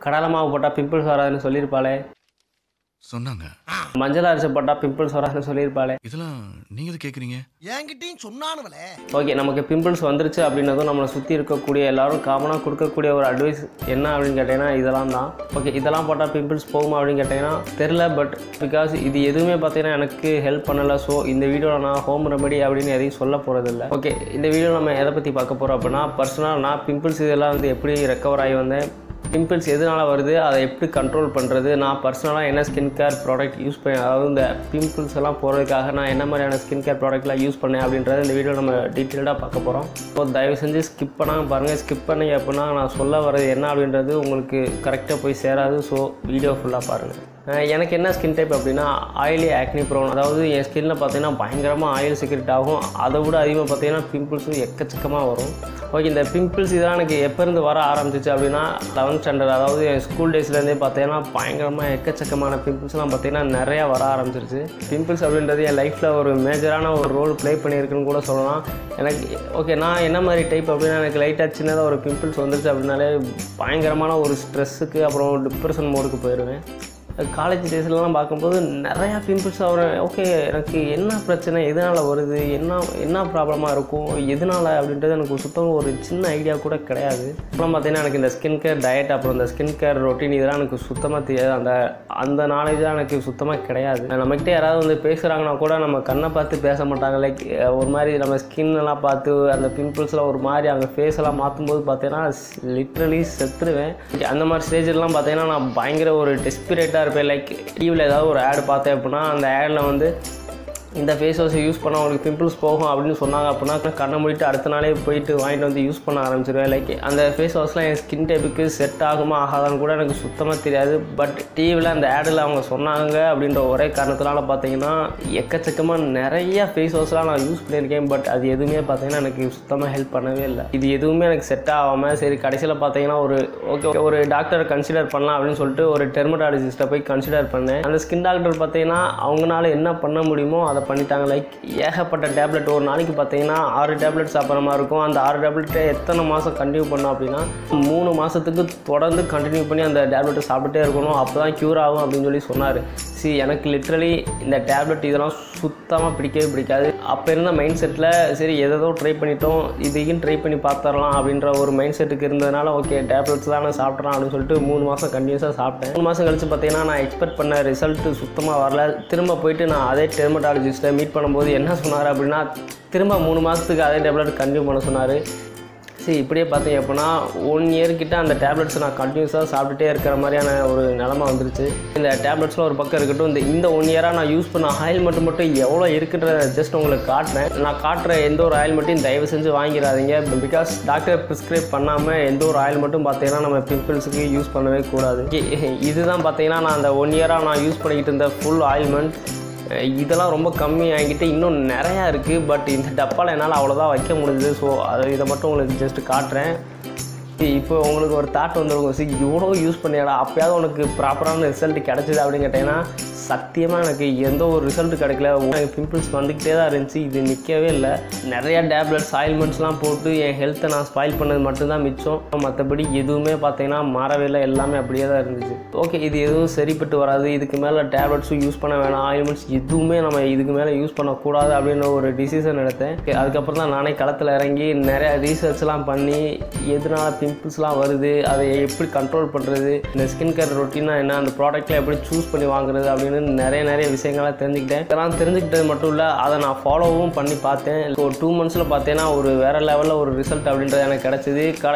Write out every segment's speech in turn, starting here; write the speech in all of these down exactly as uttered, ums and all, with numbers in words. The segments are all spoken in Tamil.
கடலை மாவு போட்டால் பிம்பிள்ஸ் வராதுன்னு சொல்லியிருப்பாளே. சொன்னாங்க. மஞ்சள் அரிசி போட்டால் பிம்பிள்ஸ் வராதுன்னு சொல்லியிருப்பாளே. இதெல்லாம் நீங்கள் எது கேட்குறீங்க? என்கிட்டயும் சொன்னானுவலே. ஓகே, நமக்கு பிம்பிள்ஸ் வந்துருச்சு அப்படின்னதும் நம்மளை சுற்றி இருக்கக்கூடிய எல்லாரும் காமனாக கொடுக்கக்கூடிய ஒரு அட்வைஸ் என்ன அப்படின்னு கேட்டிங்கன்னா இதெல்லாம் தான். ஓகே, இதெல்லாம் போட்டால் பிம்பிள்ஸ் போகுமா அப்படின்னு கேட்டிங்கன்னா தெரில. பட் பிகாஸ் இது எதுவுமே பார்த்தீங்கன்னா எனக்கு ஹெல்ப் பண்ணலை. ஸோ இந்த வீடியோவில் நான் ஹோம் ரெமெடி அப்படின்னு எதையும் சொல்ல போகிறதில்ல. ஓகே, இந்த வீடியோவில் நம்ம எதை பற்றி பார்க்க போகிறோம் அப்படின்னா பர்சனலாக நான் பிம்பிள்ஸ் இதெல்லாம் வந்து எப்படி ரெக்கவர் ஆகி வந்தேன், பிம்பிள்ஸ் எதனால் வருது, அதை எப்படி கண்ட்ரோல் பண்ணுறது, நான் பர்சனலாக என்ன ஸ்கின் கேர் ப்ராடக்ட் யூஸ் பண்ணேன், அதாவது இந்த பிம்பிள்ஸ் எல்லாம் போகிறதுக்காக நான் என்ன மாதிரியான ஸ்கின் கேர் ப்ராடக்ட்லாம் யூஸ் பண்ணேன் அப்படின்றத இந்த வீடியோ நம்ம டீட்டெயில்டாக பார்க்க போகிறோம். ஸோ தயவு செஞ்சு ஸ்கிப் பண்ணாமல் பாருங்கள். ஸ்கிப் பண்ணீங்க அப்படின்னா நான் சொல்ல வர்றது என்ன அப்படின்றது உங்களுக்கு கரெக்டாக போய் சேராது. ஸோ வீடியோ ஃபுல்லாக பாருங்கள். எனக்கு என்ன ஸ்கின் டைப் அப்படின்னா ஆயிலி ஆக்னி ப்ரோன். அதாவது என் ஸ்கின்னில் பார்த்தீங்கன்னா பயங்கரமாக ஆயில் செக்ரெட் ஆகும். அதை விட அதிகமாக பார்த்தீங்கன்னா பிம்பிள்ஸும் எக்கச்சக்கமாக வரும். ஓகே, இந்த பிம்பிள்ஸ் இதெல்லாம் எனக்கு எப்போ இருந்து வர ஆரம்பிச்சிச்சு அப்படின்னா லெவன்த் ஸ்டாண்டர்ட், அதாவது என் ஸ்கூல் டேஸ்லேருந்தே பார்த்தீங்கன்னா பயங்கரமாக எக்கச்சக்கமான பிம்பிள்ஸ்லாம் பார்த்தீங்கன்னா நிறையா வர ஆரம்பிச்சிருச்சு. பிம்பிள்ஸ் அப்படின்றது என் லைஃப்பில் ஒரு மேஜரான ஒரு ரோல் ப்ளே பண்ணியிருக்குன்னு கூட சொல்லலாம். எனக்கு ஓகே, நான் என்ன மாதிரி டைப் அப்படின்னா எனக்கு லைட்டாக சின்னதாக ஒரு பிம்பிள்ஸ் வந்துருச்சு அப்படின்னாலே பயங்கரமான ஒரு ஸ்ட்ரெஸ்ஸுக்கு அப்புறம் டிப்ரெஷன் மோடுக்கு போயிடுவேன். காலேஜ் டேஸ்லலாம் பார்க்கும்போது நிறையா பிம்பிள்ஸ் வரும். ஓகே, எனக்கு என்ன பிரச்சனை, எதனால் வருது, என்ன என்ன ப்ராப்ளமாக இருக்கும், எதனால் அப்படின்றது எனக்கு சுத்தம் ஒரு சின்ன ஐடியா கூட கிடையாது. அப்புறம் பார்த்தீங்கன்னா எனக்கு இந்த ஸ்கின் கேர் டயட் அப்புறம் இந்த ஸ்கின் கேர் ரொட்டீன் இதெல்லாம் எனக்கு சுத்தமாக தெரியாது. அந்த அந்த நாலேஜெலாம் எனக்கு சுத்தமாக கிடையாது. நம்மக்கிட்ட யாராவது வந்து பேசுகிறாங்கன்னா கூட நம்ம கண்ணை பார்த்து பேச மாட்டாங்க. லைக் ஒரு மாதிரி நம்ம ஸ்கின்னெல்லாம் பார்த்து அந்த பிம்பிள்ஸ்லாம் ஒரு மாதிரி அவங்க ஃபேஸெல்லாம் மாற்றும்போது பார்த்தீங்கன்னா லிட்ரலி செத்துருவேன். அந்த மாதிரி ஸ்டேஜெல்லாம் பார்த்தீங்கன்னா நான் பயங்கர ஒரு டெஸ்பிரேட்டாக இருப்பேன். லைக் டிவியில் ஏதாவது ஒரு ஆட் பார்த்தேன் அப்படின்னா அந்த ஆடில் வந்து இந்த ஃபேஸ் வாஷை யூஸ் பண்ணால் உங்களுக்கு பிம்பிள்ஸ் போகும் அப்படின்னு சொன்னாங்க அப்படின்னா கண்ணை மூடிட்டு அடுத்த நாளே போயிட்டு வாங்கிட்டு வந்து யூஸ் பண்ண ஆரம்பிச்சிருவேன். லைக் அந்த ஃபேஸ் வாஷ்லாம் என் ஸ்கின் டைப்புக்கு செட் ஆகுமா ஆகாதான்னு கூட எனக்கு சுத்தமாக தெரியாது. பட் டிவியில் அந்த ஆடில் அவங்க சொன்னாங்க அப்படின்ற ஒரே காரணத்தினால பார்த்தீங்கன்னா எக்கச்சக்கமாக நிறைய ஃபேஸ் வாஷ்லாம் நான் யூஸ் பண்ணியிருக்கேன். பட் அது எதுவுமே பார்த்தீங்கன்னா எனக்கு சுத்தமாக ஹெல்ப் பண்ணவே இல்லை. இது எதுவுமே எனக்கு செட் ஆகாமல் சரி கடைசியில் பார்த்தீங்கன்னா ஒரு ஓகே ஒரு டாக்டரை கன்சிடர் பண்ணலாம் அப்படின்னு சொல்லிட்டு ஒரு டெர்மடாலஜிஸ்ட்டை போய் கன்சிடர் பண்ணேன். அந்த ஸ்கின் டாக்டர் பார்த்தீங்கன்னா அவங்களால என்ன பண்ண முடியுமோ அதை பண்ணிட்டாங்க. லைக் ஏகப்பட்ட டேப்லெட் ஒரு நாளைக்கு பார்த்தீங்கன்னா ஆறு டேப்லெட் சாப்பிட்ற மாதிரி இருக்கும். அந்த ஆறு டேப்லெட்டை எத்தனை மாதம் கண்டினியூ பண்ணோம் அப்படின்னா மூணு மாதத்துக்கு தொடர்ந்து கண்டினியூ பண்ணி அந்த டேப்லெட்டை சாப்பிட்டே இருக்கணும், அப்போ தான் க்யூர் ஆகும் அப்படின்னு சொல்லி சொன்னார். சி எனக்கு லிட்ரலி இந்த டேப்லெட் இதெல்லாம் சுத்தமாக பிடிக்கவே பிடிக்காது. அப்போ இருந்த மைண்ட் செட்டில் சரி எதோ ட்ரை பண்ணிட்டோம், இதையும் ட்ரை பண்ணி பார்த்துடலாம் அப்படின்ற ஒரு மைண்ட் செட்டுக்கு இருந்ததுனால ஓகே டேப்லெட்ஸ் தான் நான் சாப்பிட்றேன் அப்படின்னு சொல்லிட்டு மூணு மாதம் கண்டினியூஸாக சாப்பிட்டேன். மூணு மாதம் கழிச்சு பார்த்தீங்கன்னா நான் எக்ஸ்பெக்ட் பண்ண ரிசல்ட்டு சுத்தமாக வரல. திரும்ப போயிட்டு நான் அதே டெர்மடாலஜிஸ்ட்டை மீட் பண்ணும்போது என்ன சொன்னார் அப்படின்னா திரும்ப மூணு மாதத்துக்கு அதே டேப்லெட் கண்டினியூ பண்ண சொன்னார். சரி இப்படியே பார்த்தீங்க அப்படின்னா ஒன் இயர்கிட்ட அந்த டேப்லெட்ஸ் நான் கண்டினியூஸாக சாப்பிட்டுட்டே இருக்கிற மாதிரியான ஒரு நிலமை வந்துருச்சு. இந்த டேப்லெட்ஸ்லாம் ஒரு பக்கம் இருக்கட்டும், இந்த இந்த ஒன் இயராக நான் யூஸ் பண்ண ஆயில் மட்டும் மட்டும் எவ்வளோ இருக்குன்றத ஜஸ்ட் உங்களுக்கு காட்டுறேன். நான் காட்டுற எந்த ஒரு ஆயில் மட்டும் தயவு செஞ்சு வாங்கிடாதீங்க. பிகாஸ் டாக்டர் ப்ரிஸ்கிரைப் பண்ணாமல் எந்த ஒரு ஆயில் மட்டும் பார்த்தீங்கன்னா நம்ம பிம்பிள்ஸுக்கு யூஸ் பண்ணவே கூடாது. இதுதான் பார்த்தீங்கன்னா நான் அந்த ஒன் இயராக நான் யூஸ் பண்ணிக்கிட்டு இருந்த ஃபுல் ஆயில்மெண்ட். இதெல்லாம் ரொம்ப கம்மி ஆகிக்கிட்டு இன்னும் நிறையா இருக்குது. பட் இந்த டப்பாவில் என்னால் அவ்வளோதான் வைக்க முடியுது. ஸோ அதை இதை மட்டும் உங்களுக்கு ஜஸ்ட்டு காட்டுறேன். இப்போ உங்களுக்கு ஒரு தாட் வந்துருக்கும், சரி இவ்வளோ யூஸ் பண்ணியாடா அப்போயாவது உனக்கு ப்ராப்பரான ரிசல்ட் கிடச்சிது அப்படின்னு கேட்டிங்கன்னா சத்தியமாக எனக்கு எந்த ஒரு ரிசல்ட்டு கிடைக்கல. எனக்கு பிம்பிள்ஸ் வந்துக்கிட்டே தான் இருந்துச்சு, இது நிற்கவே இல்லை. நிறையா டேப்லெட்ஸ் ஆயில்மெண்ட்ஸ்லாம் போட்டு என் ஹெல்த்தை நான் ஸ்பாயில் பண்ணது மட்டும்தான் மிச்சம். மற்றபடி எதுவுமே பார்த்தீங்கன்னா மாறவே இல்லை, எல்லாமே அப்படியே தான் இருந்துச்சு. ஓகே, இது எதுவும் சரிப்பட்டு வராது, இதுக்கு மேலே டேப்லெட்ஸும் யூஸ் பண்ண வேணாம், ஆயில்மெண்ட்ஸ் எதுவுமே நம்ம இதுக்கு மேலே யூஸ் பண்ணக்கூடாது அப்படின்னு ஒரு டிசிஷன் எடுத்தேன். அதுக்கப்புறம் தான் நானே களத்தில் இறங்கி நிறையா ரீசர்ச்லாம் பண்ணி எதனால் பிம்பிள்ஸ்லாம் வருது, அதை எப்படி கண்ட்ரோல் பண்ணுறது, இந்த ஸ்கின் கேர் ரொட்டீனாக என்ன, அந்த ப்ராடக்ட்லாம் எப்படி சூஸ் பண்ணி வாங்குறது அப்படின்னு நிறைய நிறைய விஷயங்கள்லாம் தெரிஞ்சுக்கிட்டேன். இதெல்லாம் தெரிஞ்சுக்கிட்டது மட்டும் இல்லை, அதை நான் ஃபாலோவும் பண்ணி பார்த்தேன். ஒரு டூ மந்த்ஸில் பார்த்தேன்னா ஒரு வேறு லெவலில் ஒரு ரிசல்ட் அப்படின்றது எனக்கு கிடச்சிது. க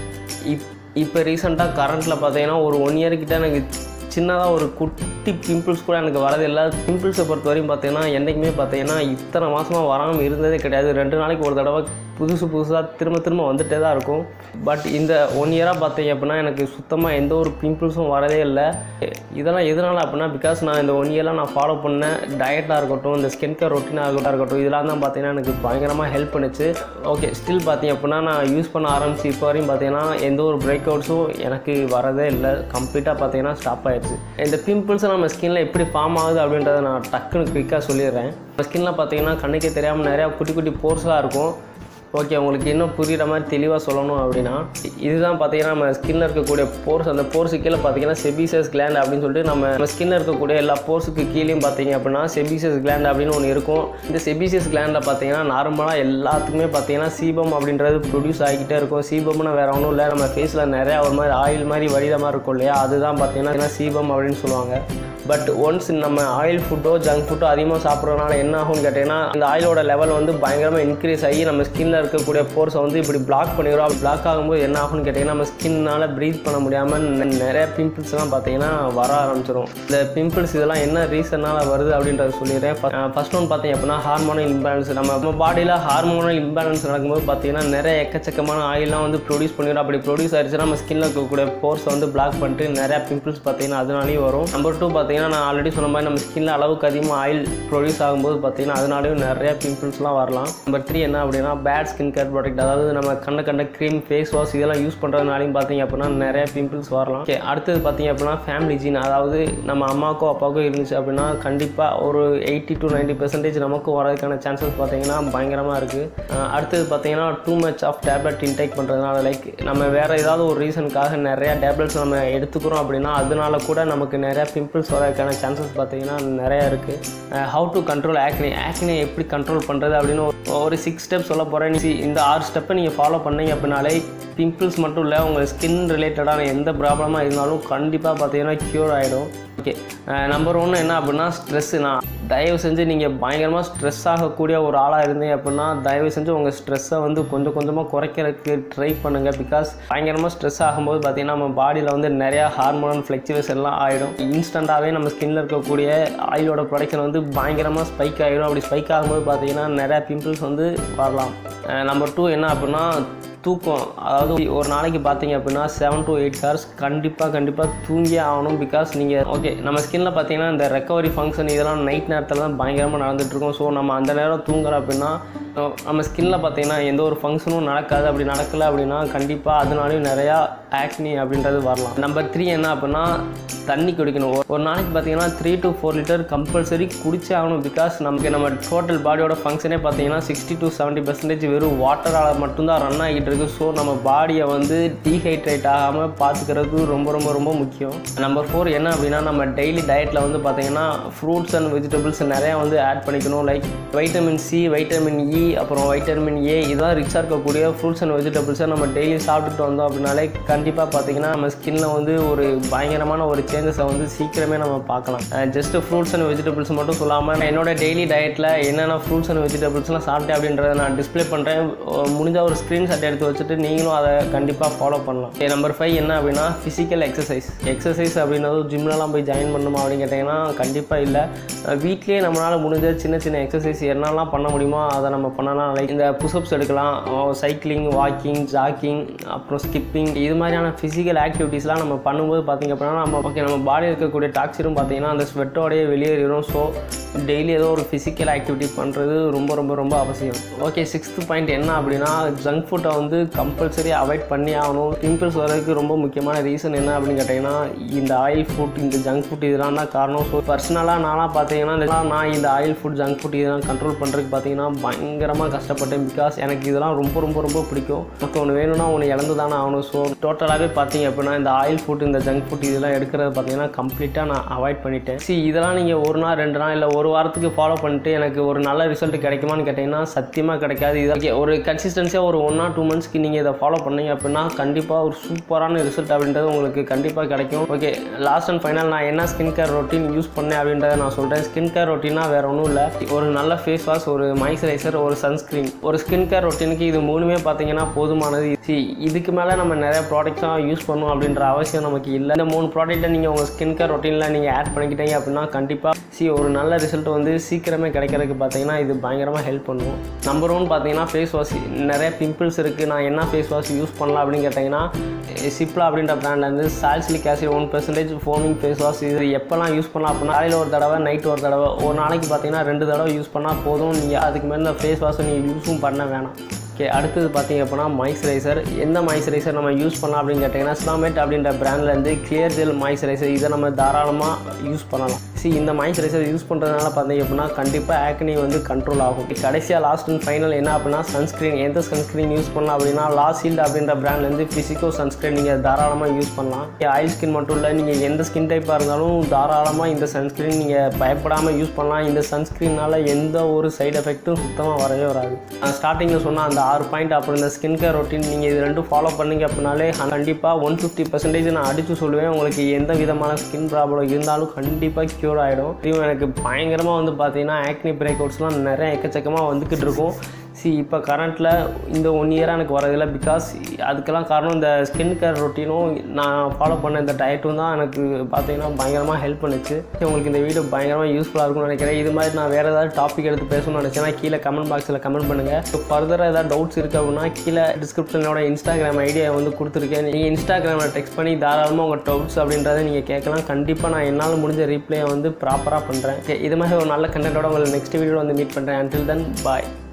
இப் இப்போ ரீசெண்டாக கரண்ட்டில் பார்த்தீங்கன்னா ஒரு ஒன் இயர்கிட்ட எனக்கு சின்னதாக ஒரு குட்டி பிம்பிள்ஸ் கூட எனக்கு வரதில்லை. பிம்பிள்ஸை பொறுத்த வரையும் பார்த்தீங்கன்னா என்றைக்குமே பார்த்தீங்கன்னா இத்தனை மாதமாக வராமல் இருந்ததே கிடையாது. ரெண்டு நாளைக்கு ஒரு தடவை புதுசு புதுசாக திரும்ப திரும்ப வந்துகிட்டே தான் இருக்கும். பட் இந்த ஒன் இயராக பார்த்தீங்க அப்படின்னா எனக்கு சுத்தமாக எந்த ஒரு பிம்பிள்ஸும் வரதே இல்லை. இதெல்லாம் எதனால் அப்படின்னா பிகாஸ் நான் இந்த ஒன் இயரில் நான் ஃபாலோ பண்ண டயட்டாக இருக்கட்டும், இந்த ஸ்கின் கேர் ரொட்டீனாக இருக்கட்டும், இதெல்லாம் தான் பார்த்தீங்கன்னா எனக்கு பயங்கரமாக ஹெல்ப் பண்ணிச்சு. ஓகே, ஸ்டில் பார்த்தீங்க அப்படின்னா நான் யூஸ் பண்ண ஆரம்பிச்சு இப்போ வரையும் பார்த்தீங்கன்னா எந்த ஒரு பிரேக் அவுட்ஸும் எனக்கு வரதே இல்லை. கம்ப்ளீட்டாக பார்த்தீங்கன்னா ஸ்டாப் ஆகிடுச்சு. இந்த பிம்பிள்ஸை நம்ம ஸ்கின்னில் எப்படி ஃபார்ம் ஆகுது அப்படின்றத நான் டக்குன்னு குயிக்காக சொல்லிடுறேன். நம்ம ஸ்கின்னில் பார்த்தீங்கன்னா கண்ணுக்கே தெரியாமல் நிறையா குட்டி குட்டி போர்ஸ்லாம் இருக்கும். ஓகே, உங்களுக்கு இன்னும் புரிகிற மாதிரி தெளிவாக சொல்லணும் அப்படின்னா, இதுதான் பார்த்தீங்கன்னா நம்ம ஸ்கின்னில் இருக்கக்கூடிய போர்ஸ். அந்த போர்ஸு கீழே பார்த்தீங்கன்னா செபிசியஸ் கிளாண்ட் அப்படின்னு சொல்லிட்டு நம்ம நம்ம ஸ்கின்னில் இருக்கக்கூடிய எல்லா போர்ஸுக்கு கீழேயும் பார்த்தீங்க அப்படின்னா செபிசியஸ் கிளாண்ட் அப்படின்னு ஒன்று இருக்கும். இந்த செபிசியஸ் கிளாண்டில் பார்த்தீங்கன்னா நார்மலாக எல்லாத்துக்குமே பார்த்தீங்கன்னா சீபம் அப்படின்றது ப்ரொடியூஸ் ஆகிக்கிட்டே இருக்கும். சீபம்னு வேறு ஒன்றும் இல்லை, நம்ம ஃபேஸில் நிறையா ஒரு மாதிரி ஆயில் மாதிரி வடித மாதிரி இருக்கும் இல்லையா, அதுதான் பார்த்தீங்கன்னா சீபம் அப்படின்னு சொல்லுவாங்க. பட் ஒன்ஸ் நம்ம ஆயில் ஃபுட்டோ ஜங்க் ஃபுட்டோ அதிகமாக சாப்பிட்றதுனால என்ன ஆகும்னு கேட்டிங்கன்னா, இந்த ஆயிலோட லெவல் வந்து பயங்கரமாக இன்க்ரீஸ் ஆகி நம்ம ஸ்கின்னில் இருக்கக்கூடிய போர்ஸை வந்து இப்படி பிளாக் பண்ணிடுறோம். அப்படி பிளாக் ஆகும்போது என்ன ஆகும்னு கேட்டிங்கன்னா, நம்ம ஸ்கின்னால் ப்ரீத் பண்ண முடியாமல் நிறைய பிம்பிள்ஸ்லாம் பார்த்தீங்கன்னா வர ஆரம்பிச்சிடும். இந்த பிம்பிள்ஸ் இதெல்லாம் என்ன ரீசனால் வருது அப்படின்றத சொல்லிடுறேன். ஃபர்ஸ்ட் ஒன் பார்த்தீங்க அப்படின்னா ஹார்மோனல் இம்பேலன்ஸ். நம்ம நம்ம பாடியில் ஹார்மோனல் இம்பேலன்ஸ் நடக்கும்போது பார்த்தீங்கன்னா நிறைய எக்கச்சக்கமான ஆயிலாம் வந்து ப்ரொடியூஸ் பண்ணிடும். அப்படி ப்ரொடியூஸ் ஆயிடுச்சுன்னா நம்ம ஸ்கின்னில் இருக்கக்கூடிய போர்ஸை வந்து பிளாக் பண்ணிட்டு நிறையா பிம்பிள்ஸ் பார்த்தீங்கன்னா அதனாலேயும் வரும். நம்பர் டூ பார்த்தீங்கன்னா, நான் ஆல்ரெடி சொன்ன மாதிரி நம்ம ஸ்கின்ல அளவுக்கு அதிகமாக ஆயில் ப்ரொடியூஸ் ஆகும்போது பார்த்தீங்கன்னா அதனாலேயும் நிறைய பிம்பிள்ஸ்லாம் வரலாம். நம்பர் த்ரீ என்ன அப்படின்னா, பேட் ஸ்கின் கேர் ப்ராடக்ட். அதாவது நம்ம கண்ட கண்ட க்ரீம், ஃபேஸ் வாஷ் இதெல்லாம் யூஸ் பண்ணுறதுனாலையும் பார்த்தீங்க அப்படின்னா நிறைய பிம்பிள்ஸ் வரலாம். ஓகே, அடுத்தது பார்த்தீங்க அப்படின்னா ஃபேமிலி ஜீன். அதாவது நம்ம அம்மாக்கோ அப்பாவுக்கோ இருந்துச்சு அப்படின்னா கண்டிப்பாக ஒரு எயிட்டி டு நைன்ட்டி பெர்சன்டேஜ் நமக்கும் வரதுக்கான சான்சஸ் பார்த்தீங்கன்னா பயங்கரமாக இருக்குது. அடுத்தது பார்த்தீங்கன்னா too much of tablet intake பண்ணுறதுனால, லைக் நம்ம வேறு ஏதாவது ஒரு ரீசனுக்காக நிறையா டேப்லெட்ஸ் நம்ம எடுத்துக்கிறோம் அப்படின்னா அதனால கூட நமக்கு நிறையா பிம்பிள்ஸ் வரதுக்கான சான்சஸ் பார்த்தீங்கன்னா நிறையா இருக்குது. How to control acne. Acne எப்படி கண்ட்ரோல் பண்ணுறது அப்படின்னு ஒரு சிக்ஸ் ஸ்டெப் சொல்ல போகிறேன். இந்த ஆறு ஸ்டெப்பை நீங்கள் ஃபாலோ பண்ணீங்க அப்படின்னாலே பிம்பிள்ஸ் மட்டும் இல்லை, உங்கள் ஸ்கின் ரிலேட்டடான எந்த ப்ராப்ளமாக இருந்தாலும் கண்டிப்பாக பார்த்தீங்கன்னா க்யூர் ஆகிடும். ஓகே, நம்பர் ஒன்று என்ன அப்படின்னா ஸ்ட்ரெஸ்ஸு. நான் தயவு செஞ்சு நீங்கள் பயங்கரமாக ஸ்ட்ரெஸ் ஆகக்கூடிய ஒரு ஆளாக இருந்தீங்க அப்படின்னா தயவு செஞ்சு உங்கள் ஸ்ட்ரெஸ்ஸை வந்து கொஞ்சம் கொஞ்சமாக குறைக்கிறதுக்கு ட்ரை பண்ணுங்கள். பிகாஸ் பயங்கரமாக ஸ்ட்ரெஸ் ஆகும்போது பார்த்திங்கன்னா நம்ம பாடியில் வந்து நிறையா ஹார்மோனல் ஃப்ளக்சுவேஷன் எல்லாம் ஆகிடும். இன்ஸ்டண்ட்டாகவே நம்ம ஸ்கின்னில் இருக்கக்கூடிய ஆயிலோட ப்ரொடக்ஷன் வந்து பயங்கரமாக ஸ்பைக் ஆகிடும். அப்படி ஸ்பைக் ஆகும்போது பார்த்திங்கன்னா நிறையா பிம்பிள்ஸ் வந்து வரலாம். நம்பர் டூ என்ன அப்படின்னா தூக்கம். அதாவது ஒரு நாளைக்கு பார்த்தீங்க அப்படின்னா செவன் டு எயிட் ஹவர்ஸ் கண்டிப்பாக கண்டிப்பாக தூங்கியே ஆகணும். பிகாஸ் நீங்கள் ஓகே நம்ம ஸ்கின்னில் பார்த்தீங்கன்னா இந்த ரெக்கவரி ஃபங்க்ஷன் இதெல்லாம் நைட் நேரத்தில் தான் பயங்கரமாக நடந்துகிட்ருக்கோம். ஸோ நம்ம அந்த நேரம் தூங்குறோம் அப்படின்னா நம்ம ஸ்கின்னில் பார்த்தீங்கன்னா எந்த ஒரு ஃபங்க்ஷனும் நடக்காது. அப்படி நடக்கலை அப்படின்னா கண்டிப்பாக அதனாலையும் நிறையா ஆக்னி அப்படின்றது வரலாம். நம்பர் த்ரீ என்ன அப்படின்னா தண்ணி குடிக்கணும். ஒரு நாளைக்கு பார்த்தீங்கன்னா three to four litre compulsory குடிச்சே ஆகணும். பிகாஸ் நமக்கு நம்ம டோட்டல் பாடியோட ஃபங்க்ஷனே பார்த்தீங்கன்னா சிக்ஸ்டி டு செவன்ட்டி பர்சன்டேஜ் வெறும் வாட்டரால் மட்டும்தான் ரன் ஆகிட்டு இருக்குது. ஸோ நம்ம பாடியை வந்து டீஹைட்ரேட் ஆகாமல் பார்த்துக்கிறது ரொம்ப ரொம்ப ரொம்ப முக்கியம். நம்பர் ஃபோர் என்ன அப்படின்னா நம்ம டெய்லி டயட்டில் வந்து பார்த்தீங்கன்னா ஃப்ரூட்ஸ் அண்ட் வெஜிடபிள்ஸ் நிறையா வந்து ஆட் பண்ணிக்கணும். Like vitamin C, vitamin E, அப்புறம் வைட்டமின் ஏ இதெல்லாம் ரிச்சாக இருக்கக்கூடிய ஃப்ரூட்ஸ் அண்ட் வெஜிடபிள்ஸை நம்ம டெய்லி சாப்பிட்டுட்டு வந்தோம் அப்படின்னாலே கண்டிப்பாக பார்த்தீங்கன்னா நம்ம ஸ்கின்னில் வந்து ஒரு பயங்கரமான ஒரு சேஞ்சஸை வந்து சீக்கிரமே நம்ம பார்க்கலாம். ஜஸ்ட் ஃப்ரூட்ஸ் அண்ட் வெஜிடபிள்ஸ் மட்டும் சொல்லாமல் நான் என்னோட டெய்லி டயட்டில் என்னென்ன ஃப்ரூட்ஸ் அண்ட் வெஜிடபிள்ஸ்லாம் சாப்பிட்டேன் அப்படின்றத நான் டிஸ்பிளே பண்ணுறேன். முடிஞ்ச ஒரு ஸ்க்ரீன்ஷாட் எடுத்து வச்சுட்டு நீங்களும் அதை கண்டிப்பாக ஃபாலோ பண்ணலாம். நம்பர் ஃபைவ் என்ன அப்படின்னா ஃபிசிக்கல் எக்ஸசைஸ். எக்ஸசைஸ் அப்படின்றது ஜிம்லலாம் போய் ஜாயின் பண்ணணுமா அப்படின்னு கேட்டிங்கன்னா கண்டிப்பாக இல்லை. வீட்லேயே நம்மளால் முடிஞ்ச சின்ன சின்ன எக்ஸசைஸ் என்னெல்லாம் பண்ண முடியுமோ அதை நம்ம பண்ணலாம். லைக் இந்த புஷ்அப்ஸ் எடுக்கலாம், சைக்கிளிங், வாக்கிங், ஜாக்கிங், அப்புறம் ஸ்கிப்பிங், இது மாதிரியான ஃபிசிக்கல் ஆக்டிவிட்டீஸ்லாம் நம்ம பண்ணும்போது பார்த்திங்க அப்படின்னா நம்ம ஓகே நம்ம பாடியில் இருக்கக்கூடிய டாக்ஸினும் பார்த்திங்கன்னா அந்த ஸ்வெட்டோடையே வெளியேறிடும். ஸோ டெய்லி ஏதோ ஒரு ஃபிசிக்கல் ஆக்டிவிட்டி பண்ணுறது ரொம்ப ரொம்ப ரொம்ப அவசியம். ஓகே, சிக்ஸ்த் பாயிண்ட் என்ன அப்படின்னா ஜங்க் ஃபுட்டை வந்து கம்பல்சரி அவாய்ட் பண்ணி ஆகணும். பிம்பிள்ஸ் வரதுக்கு ரொம்ப முக்கியமான ரீசன் என்ன அப்படின்னு கேட்டிங்கன்னா இந்த ஆயில் ஃபுட், இந்த ஜங்க் ஃபுட் இதெல்லாம் தான் காரணம். ஸோ பர்சனலாக நானாக பார்த்தீங்கன்னா நான் இந்த ஆயில் ஃபுட், ஜங்க் ஃபுட் இதெல்லாம் கண்ட்ரோல் பண்ணுறதுக்கு பார்த்தீங்கன்னா பயங்கரமாக கஷ்டப்பட்டேன். பிகாஸ் எனக்கு இதெல்லாம் ரொம்ப ரொம்ப ரொம்ப பிடிக்கும். நமக்கு ஒன்று வேணும்னா ஒன்று இழந்து தானே ஆகணும். ஸோ டோட்டலாகவே பார்த்தீங்க அப்படின்னா இந்த ஆயில் ஃபுட், இந்த ஜங்க் ஃபுட் இதெல்லாம் எடுக்கிறது பார்த்தீங்கன்னா கம்ப்ளீட்டாக நான் அவாய்ட் பண்ணிட்டேன். சி இதெல்லாம் நீங்கள் ஒரு நாள் ரெண்டு நாள் இல்லை ஒரு வாரத்துக்கு ஃபாலோ பண்ணிட்டு எனக்கு ஒரு நல்ல ரிசல்ட் கிடைக்குமான்னு கேட்டிங்கன்னா சத்தியமாக கிடைக்காது. இதை ஒரு கன்சிஸ்டன்சியாக ஒரு ஒன் ஆர் டூ மந்த்ஸ்க்கு நீங்கள் இதை ஃபாலோ பண்ணீங்க அப்படின்னா கண்டிப்பாக ஒரு சூப்பரான ரிசல்ட் அப்படின்றது உங்களுக்கு கண்டிப்பாக கிடைக்கும். ஓகே, லாஸ்ட் அண்ட் ஃபைனல் நான் என்ன ஸ்கின் கேர் ரொட்டீன் யூஸ் பண்ணேன் அப்படின்றத நான் சொல்கிறேன். ஸ்கின் கேர் ரொட்டீனாக வேறு ஒன்றும் இல்லை, ஒரு நல்ல ஃபேஸ் வாஷ், ஒரு மாய்ஸ்சரைசர், ஒரு சன்ஸ்க்ரீன், ஒரு ஸ்கின் கேர் ரொட்டீனுக்கு இது மூணுமே பார்த்தீங்கன்னா போதுமானது. சி இதுக்கு மேலே நம்ம நிறைய ப்ராடக்ட்ஸாக யூஸ் பண்ணணும் அப்படின்ற அவசியம் நமக்கு இல்லை. இந்த மூணு ப்ராடக்ட்டை நீங்கள் உங்கள் ஸ்கின் கேர் ரொட்டீனில் நீங்கள் ஆட் பண்ணிக்கிட்டீங்க அப்படின்னா கண்டிப்பாக சி ஒரு நல்ல ரிசல்ட் வந்து சீக்கிரமே கிடைக்கிறதுக்கு பார்த்தீங்கன்னா இது பயங்கரமாக ஹெல்ப் பண்ணுவோம். நம்பர் ஒன் பார்த்தீங்கன்னா ஃபேஸ் வாஷ். நிறைய பிம்பிள்ஸ் இருக்குது, நான் என்ன ஃபேஸ் வாஷ் யூஸ் பண்ணலாம் அப்படின்னு கேட்டிங்கன்னா சிப்லா அப்படின்ற பிராண்ட்லேருந்து salicylic acid one percentage foaming face wash. இது எப்போல்லாம் யூஸ் பண்ணலாம் அப்படின்னா காலையில் ஒரு தடவை, நைட் ஒரு தடவை, ஒரு நாளைக்கு பார்த்தீங்கன்னா ரெண்டு தடவை யூஸ் பண்ணால் போதும். நீங்கள் அதுக்கு மேலே இந்த ஃபேஸ் வாஷை நீங்கள் யூஸும் பண்ண வேணாம். ஓகே, அடுத்தது பார்த்திங்க அப்படின்னா மாய்ஸ்சரைசர். எந்த மாய்ஸ்சரைசர் நம்ம யூஸ் பண்ணலாம் அப்படின்னு கேட்டிங்கன்னா ஸ்லாமேட் அப்படின்ற பிராண்ட்லேருந்து கிளியர் ஜெல் மாய்ஸ்சரைசர். இதை நம்ம தாராளமாக யூஸ் பண்ணலாம். சி இந்த மாய்ஸ்சரைசர் யூஸ் பண்ணுறதுனால பார்த்தீங்க அப்படின்னா கண்டிப்பாக ஆக்னி வந்து கண்ட்ரோல் ஆகும். கடைசியாக லாஸ்ட் அண்ட் ஃபைனல் என்ன அப்படின்னா சன்ஸ்க்ரீன். எந்த சன்ஸ்க்ரீன் யூஸ் பண்ணலாம் அப்படின்னா லா ஷீல்ட் அப்படின்ற பிராண்ட்லேருந்து ஃபிசிக்கோ சன்ஸ்க்ரீன் நீங்கள் தாராளமாக யூஸ் பண்ணலாம். ஆயில் ஸ்கின் மட்டும் இல்லை, நீங்கள் எந்த ஸ்கின் டைப்பாக இருந்தாலும் தாராளமாக இந்த சன்ஸ்க்ரீன் நீங்கள் பயப்படாமல் யூஸ் பண்ணலாம். இந்த சன்ஸ்க்ரீனால் எந்த ஒரு சைடு எஃபெக்ட்டும் சுத்தமாக வரவே வராது. நான் ஸ்டார்டிங்கில் சொன்னால் அந்த ஆறு பாயிண்ட் அப்புறம் இந்த ஸ்கின் கேர் ரொட்டீன் நீங்கள் இது ரெண்டும் ஃபாலோ பண்ணிங்க அப்படின்னாலே கண்டிப்பாக ஒன் ஃபிஃப்டி பர்சன்டேஜ் நான் அடித்து சொல்லுவேன். உங்களுக்கு எந்த விதமான ஸ்கின் ப்ராப்ளம் இருந்தாலும் கண்டிப்பாக க்யூர் ஆகிடும். இதுவும் எனக்கு பயங்கரமாக வந்து பார்த்தீங்கன்னா ஆக்னி பிரேக் அவுட்ஸ்லாம் நிறைய எக்கச்சக்கமாக வந்துக்கிட்டு இருக்கும். சி இப்போ கரண்ட்டில் இந்த ஒன் இயராக எனக்கு வரதில்லை. பிகாஸ் அதுக்கெல்லாம் காரணம் இந்த ஸ்கின் கேர் ரொட்டீனும் நான் ஃபாலோ பண்ண இந்த டயட்டும் தான் எனக்கு பார்த்தீங்கன்னா பயங்கரமாக ஹெல்ப் பண்ணுச்சு. உங்களுக்கு இந்த வீடியோ பயங்கரமாக யூஸ்ஃபுல்லாக இருக்கும்னு நினைக்கிறேன். இது மாதிரி நான் வேறு ஏதாவது டாபிக் எடுத்து பேசணும்னு நினச்சேன்னா கீழே கமெண்ட் பாக்ஸில் கமெண்ட் பண்ணுங்கள். இப்போ ஃபர்தராக ஏதாவது டவுட்ஸ் இருக்குது அப்படின்னா கீழே டிஸ்கிரிப்ஷனோட இன்ஸ்டாகிராம் ஐடியா வந்து கொடுத்துருக்கேன். நீங்கள் இன்ஸ்டாகிராமில் டெக்ஸ்ட் பண்ணி தாராளமாக உங்கள் டவுட்ஸ் அப்படின்றத நீங்கள் கேட்கலாம். கண்டிப்பாக நான் என்னால் முடிஞ்ச ரீப்ளே வந்து ப்ராப்பராக பண்ணுறேன். இது மாதிரி ஒரு நல்ல கண்டென்ட்டோட உங்களை நெக்ஸ்ட் வீடியோவில் வந்து மீட் பண்ணுறேன். அன்டில் தென் பாய்.